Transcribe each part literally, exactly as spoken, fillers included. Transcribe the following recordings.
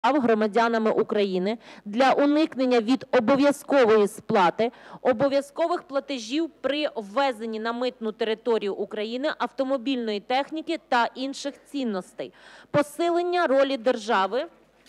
громадянами України для уникнення від обов'язкової сплати обов'язкових платежів при ввезенні на митну територію України автомобільної техніки та інших цінностей, посилення ролі держави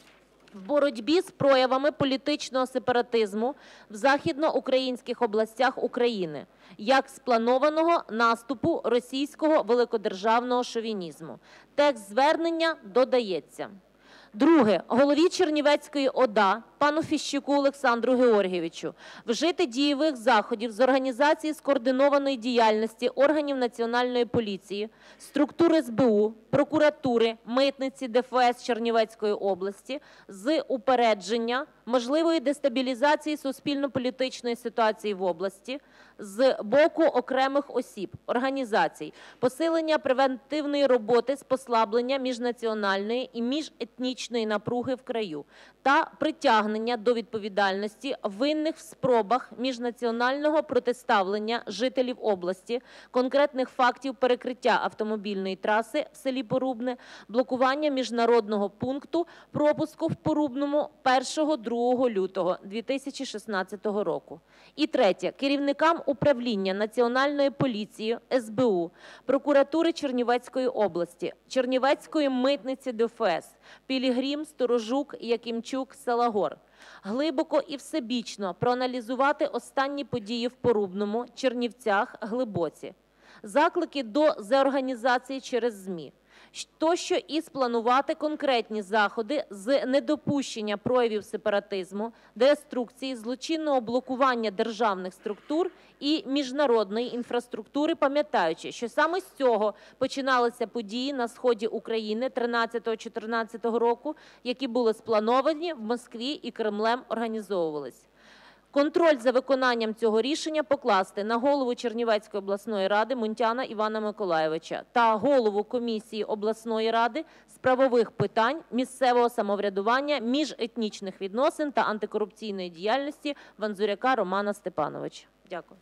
в боротьбі з проявами політичного сепаратизму в західноукраїнських областях України, як спланованого наступу російського великодержавного шовінізму. Текст звернення додається. Друге. Голові Чернівецької ОДА пану Фіщуку Олександру Георгійовичу вжити дієвих заходів з організації скоординованої діяльності органів Національної поліції, структур ес бе у, прокуратури, митниці, де еф ес Чернівецької області з упередження можливої дестабілізації суспільно-політичної ситуації в області з боку окремих осіб, організацій, посилення превентивної роботи з послаблення міжнаціональної і міжетнічної напруги в краю та притягнення до відповідальності винних в спробах міжнаціонального протиставлення жителів області, конкретних фактів перекриття автомобільної траси в селі Порубне, блокування міжнародного пункту пропуску в Порубному першого-другого лютого дві тисячі шістнадцятого року. І третє. Керівникам управління Національної поліції, ес бе у, прокуратури Чернівецької області, Чернівецької митниці де еф ес, Пілігрім, Сторожук, Якимчук, Салагор, глибоко і всебічно проаналізувати останні події в Порубному, Чернівцях, Глибоці, заклики до деорганізації через ЗМІ, тощо і спланувати конкретні заходи з недопущення проявів сепаратизму, деструкції, злочинного блокування державних структур і міжнародної інфраструктури, пам'ятаючи, що саме з цього починалися події на сході України тринадцятого-чотирнадцятого року, які були сплановані в Москві і Кремлем організовувались. Контроль за виконанням цього рішення покласти на голову Чернівецької обласної ради Мунтяна Івана Миколайовича та голову комісії обласної ради з правових питань, місцевого самоврядування, міжетнічних відносин та антикорупційної діяльності Ванзуряка Романа Степановича. Дякую.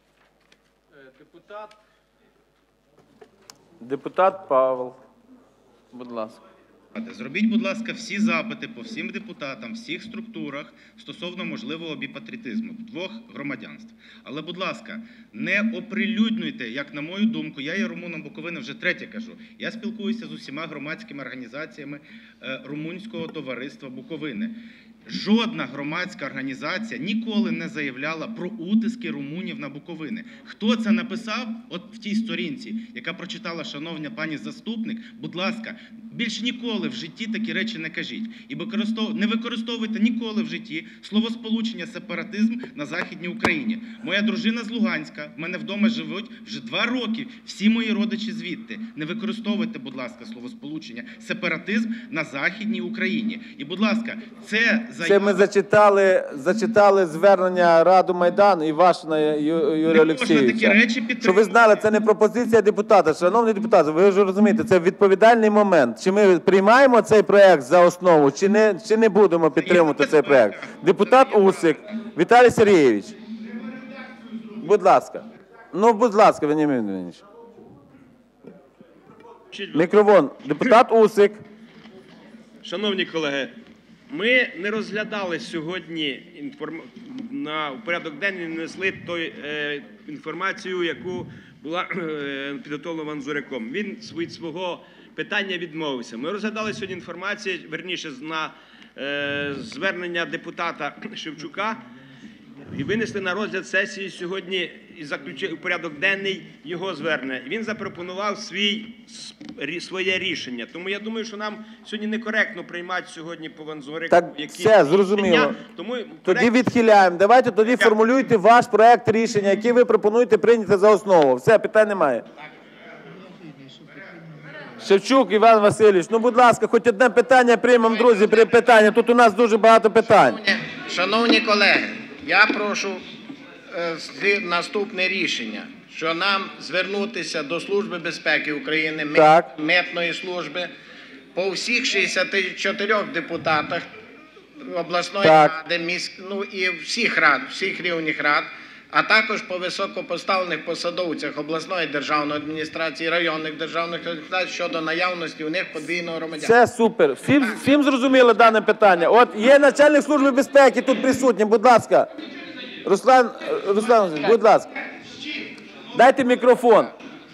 Депутат, депутат Павел, будь ласка. Зробіть, будь ласка, всі запити по всім депутатам, всіх структурах стосовно можливого біпатріотизму двох громадянств. Але, будь ласка, не оприлюднюйте, як на мою думку, я є румуном Буковини, вже третє кажу, я спілкуюся з усіма громадськими організаціями Румунського товариства Буковини. Жодна громадська організація ніколи не заявляла про утиски румунів на Буковини. Хто це написав, от в тій сторінці, яка прочитала шановна пані заступник, будь ласка, більш ніколи в житті такі речі не кажіть. І не використовуйте ніколи в житті словосполучення «сепаратизм» на Західній Україні. Моя дружина з Луганська, в мене вдома живуть вже два роки, всі мої родичі звідти. Не використовуйте, будь ласка, словосполучення «сепаратизм» на Західній Україні. І, будь ласка, це... Це ми зачитали, зачитали звернення Раду Майдану і Вашина Юрія Олексійовича. Щоб ви знали, це не пропозиція депутата. Шановні депутати, ви ж розумієте, це відповідальний момент. Чи ми приймаємо цей проект за основу, чи не, чи не будемо підтримувати цей проект. Депутат Усик, Віталій Сергійович. Будь ласка. Ну, будь ласка, Веніамін Веніамінович. Мікрофон. Депутат Усик. Шановні колеги, ми не розглядали сьогодні інформ... на порядок денний, не несли той е, інформацію, яку була е, підготовлена Ванзуряком. Він від свого питання відмовився. Ми розглядали сьогодні інформацію, верніше, на е, звернення депутата Шевчука і винесли на розгляд сесії сьогодні і заключив порядок денний його звернення. Він запропонував свій, своє рішення. Тому я думаю, що нам сьогодні некоректно приймати сьогодні по Ванзуряку. Так, все, зрозуміло. Тому тоді відхиляємо. Давайте тоді формулюйте ваш проект рішення, який ви пропонуєте прийняти за основу. Все, питань немає. Шевчук Іван Васильович, ну, будь ласка, хоч одне питання приймемо, друзі, при питання. Тут у нас дуже багато питань. Шановні, шановні колеги, я прошу е, наступне рішення, що нам звернутися до Служби безпеки України, так. митної служби, по всіх шістдесяти чотирьох депутатах обласної так. ради, міськ, ну і всіх рад, всіх рівних рад, а також по високопоставлених посадовцях обласної державної адміністрації, районних державних адміністрацій щодо наявності у них подвійного громадянства. Все супер. Всім, всім зрозуміло дане питання. От є начальник служби безпеки тут присутній, будь ласка. Руслан, Руслан, будь ласка. Дайте мікрофон.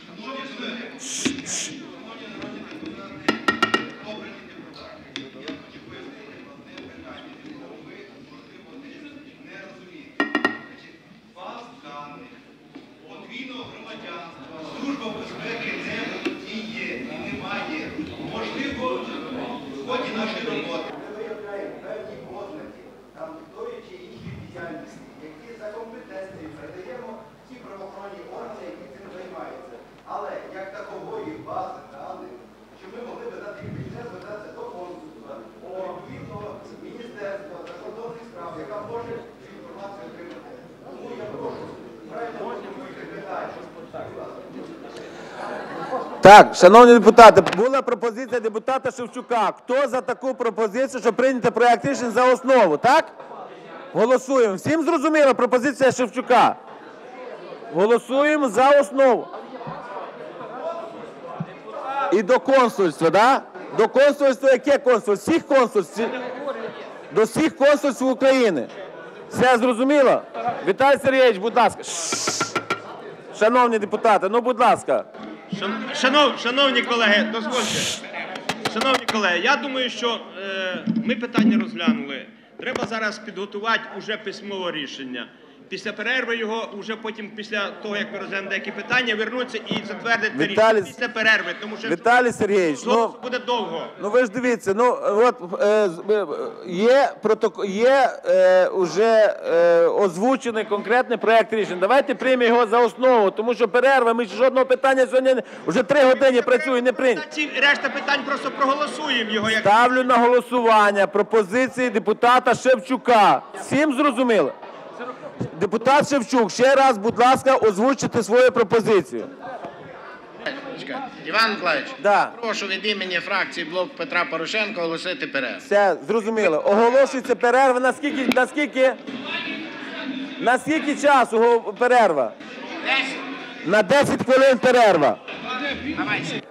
Подвійного громадянства, Служба безпеки не володіє і немає. Можливо, в ході нашої роботи. Ми виявляємо певні ознаки там тої чи іншої діяльності, які за компетенцією передаємо ті правоохоронні органи, які цим займаються. Але як такової бази даних, що ми могли би дати більше звертатися до консульства, до відповідного міністерства закордонних справ, яка може цю інформацію отримати. Тому я прошу, правильно, Так, шановні депутати, була пропозиція депутата Шевчука. Хто за таку пропозицію, щоб прийняти проект рішення за основу, так? Голосуємо. Всім зрозуміла пропозиція Шевчука? Голосуємо за основу. І до консульства, так? До консульства, яке консульство? Всіх консульств? До всіх консульств України. Все зрозуміло? Віталій Сергійович, будь ласка. Шановні депутати, ну будь ласка. Шанов, шановні колеги, дозвольте. Шановні колеги, я думаю, що е, ми питання розглянули. Треба зараз підготувати уже письмове рішення. Після перерви його, уже потім, після того, як ми розглянемо деякі питання, вернуться і затвердити Віталій- рішення після перерви. Тому що Віталій Сергійович, ну, зовсім буде довго. ну ви ж дивіться, ну от е, з- е, є протокол, є е, уже е, озвучений конкретний проект рішення. Давайте приймемо його за основу, тому що перерва, ми ж жодного питання сьогодні не- вже три години працює, не прийняли. Ці решта питань просто проголосуємо його. Як... Ставлю на голосування пропозиції депутата Шевчука. Всім зрозуміло? Депутат Шевчук, ще раз, будь ласка, озвучите свою пропозицію. Чекайте. Іван Миколаївич, Да. прошу від імені фракції «Блок Петра Порошенка» оголосити перерву. Все, зрозуміло. Оголошується перерва. Наскільки, наскільки, наскільки часу го- перерва? На десять хвилин перерва. Давайте.